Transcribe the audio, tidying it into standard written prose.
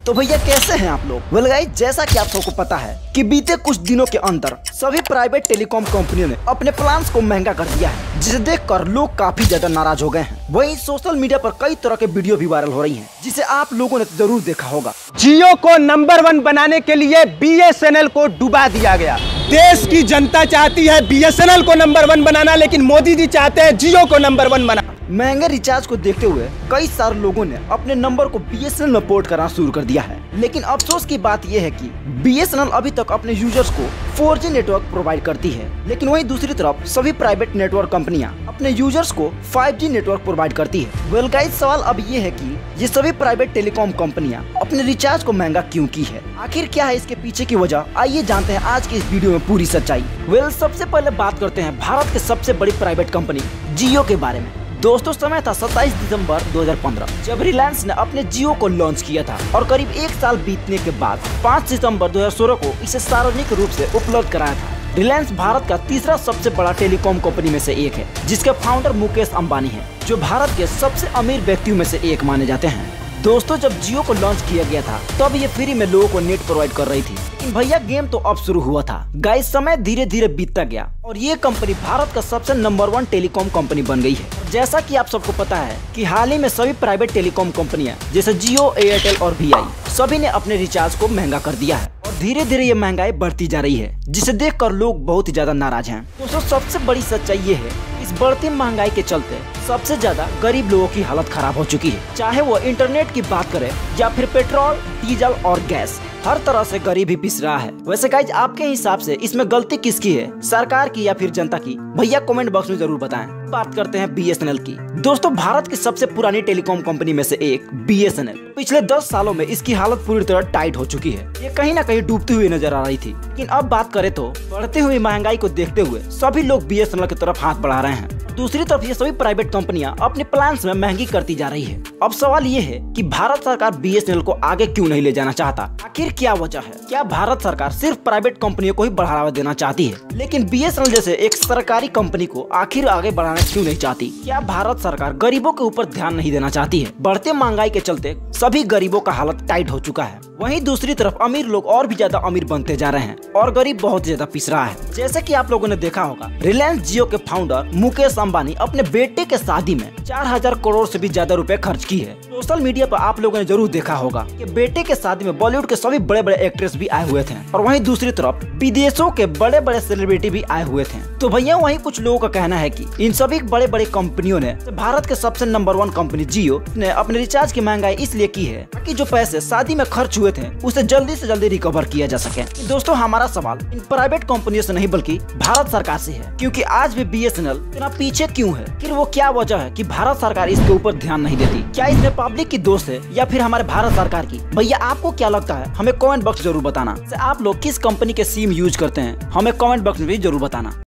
तो भैया कैसे हैं आप लोग? वेल गाइस, जैसा कि आप सबको पता है कि बीते कुछ दिनों के अंदर सभी प्राइवेट टेलीकॉम कंपनियों ने अपने प्लान्स को महंगा कर दिया है, जिसे देखकर लोग काफी ज्यादा नाराज हो गए हैं। वहीं सोशल मीडिया पर कई तरह के वीडियो भी वायरल हो रही हैं, जिसे आप लोगों ने जरूर देखा होगा। जियो को नंबर 1 बनाने के लिए BSNL को डुबा दिया गया। देश की जनता चाहती है BSNL को नंबर 1 बनाना, लेकिन मोदी जी चाहते हैं जियो को नंबर 1 बनाना। महंगे रिचार्ज को देखते हुए कई सारे लोगों ने अपने नंबर को BSNL में पोर्ट करना शुरू कर दिया है, लेकिन अफसोस की बात यह है कि BSNL अभी तक अपने यूजर्स को 4G नेटवर्क प्रोवाइड करती है, लेकिन वहीं दूसरी तरफ सभी प्राइवेट नेटवर्क कंपनियां अपने यूजर्स को 5G नेटवर्क प्रोवाइड करती है। वेल गाइस, सवाल अब ये है कि ये सभी प्राइवेट टेलीकॉम कंपनियां अपने रिचार्ज को महंगा क्यों की है? आखिर क्या है इसके पीछे की वजह? आइए जानते हैं आज के इस वीडियो में पूरी सच्चाई। वेल, सबसे पहले बात करते हैं भारत के सबसे बड़ी प्राइवेट कंपनी जियो के बारे में। दोस्तों, समय था 27 दिसंबर 2015 जब रिलायंस ने अपने जियो को लॉन्च किया था और करीब एक साल बीतने के बाद 5 सितंबर 2016 को इसे सार्वजनिक रूप से उपलब्ध कराया था। रिलायंस भारत का तीसरा सबसे बड़ा टेलीकॉम कंपनी में से एक है, जिसके फाउंडर मुकेश अंबानी हैं, जो भारत के सबसे अमीर व्यक्तियों में से एक माने जाते हैं। दोस्तों, जब जियो को लॉन्च किया गया था तब ये फ्री में लोगों को नेट प्रोवाइड कर रही थी, लेकिन भैया गेम तो अब शुरू हुआ था। गाइस, समय धीरे धीरे बीतता गया और ये कंपनी भारत का सबसे नंबर 1 टेलीकॉम कंपनी बन गई है। जैसा कि आप सबको पता है कि हाल ही में सभी प्राइवेट टेलीकॉम कंपनियां जैसे जियो, एयरटेल और VI सभी ने अपने रिचार्ज को महंगा कर दिया है और धीरे धीरे ये महंगाई बढ़ती जा रही है, जिसे देखकर लोग बहुत ही ज्यादा नाराज हैं। दोस्तों, सबसे बड़ी सच्चाई ये है, इस बढ़ती महंगाई के चलते सबसे ज्यादा गरीब लोगों की हालत खराब हो चुकी है। चाहे वो इंटरनेट की बात करें या फिर पेट्रोल, डीजल और गैस, हर तरह से गरीब ही पिस रहा है। वैसे गाइज, आपके हिसाब से इसमें गलती किसकी है, सरकार की या फिर जनता की? भैया कमेंट बॉक्स में जरूर बताएं। बात करते हैं BSNL की। दोस्तों, भारत की सबसे पुरानी टेलीकॉम कंपनी में से एक BSNL पिछले 10 सालों में इसकी हालत पूरी तरह टाइट हो चुकी है। ये कहीं ना कहीं डूबती हुई नजर आ रही थी, लेकिन अब बात करें तो बढ़ती हुई महंगाई को देखते हुए सभी लोग BSNL की तरफ हाथ बढ़ा रहे हैं। दूसरी तरफ ये सभी प्राइवेट कंपनियां अपने प्लान्स में महंगी करती जा रही है। अब सवाल ये है कि भारत सरकार BSNL को आगे क्यों नहीं ले जाना चाहता? आखिर क्या वजह है? क्या भारत सरकार सिर्फ प्राइवेट कंपनियों को ही बढ़ावा देना चाहती है, लेकिन BSNL जैसे एक सरकारी कंपनी को आखिर आगे बढ़ाना क्यों नहीं चाहती? क्या भारत सरकार गरीबों के ऊपर ध्यान नहीं देना चाहती है? बढ़ते महंगाई के चलते सभी गरीबों का हालत टाइट हो चुका है। वहीं दूसरी तरफ अमीर लोग और भी ज्यादा अमीर बनते जा रहे हैं और गरीब बहुत ज्यादा पिस रहा है। जैसे कि आप लोगों ने देखा होगा, रिलायंस जियो के फाउंडर मुकेश अंबानी अपने बेटे के शादी में 4000 करोड़ से भी ज्यादा रुपए खर्च की है। सोशल मीडिया पर आप लोगों ने जरूर देखा होगा कि बेटे के शादी में बॉलीवुड के सभी बड़े बड़े एक्ट्रेस भी आए हुए थे और वहीं दूसरी तरफ विदेशों के बड़े बड़े सेलिब्रिटी भी आए हुए थे। तो भैया, वहीं कुछ लोगों का कहना है कि इन सभी बड़े बड़े कंपनियों ने भारत के सबसे नंबर 1 कंपनी जियो ने अपने रिचार्ज की महंगाई इसलिए की है ताकि जो पैसे शादी में खर्च हुए थे उसे जल्दी से जल्दी रिकवर किया जा सके। दोस्तों, हमारा सवाल इन प्राइवेट कंपनियों से नहीं बल्कि भारत सरकार से है, क्योंकि आज भी BSNL इतना पीछे क्यों है? फिर वो क्या वजह है कि भारत सरकार इसके ऊपर ध्यान नहीं देती? क्या इसमें पब्लिक की दोस्त है या फिर हमारे भारत सरकार की? भैया, आपको क्या लगता है? हमें कमेंट बॉक्स जरूर बताना। आप लोग किस कंपनी के सिम यूज करते हैं, हमें कमेंट बॉक्स में भी जरूर बताना।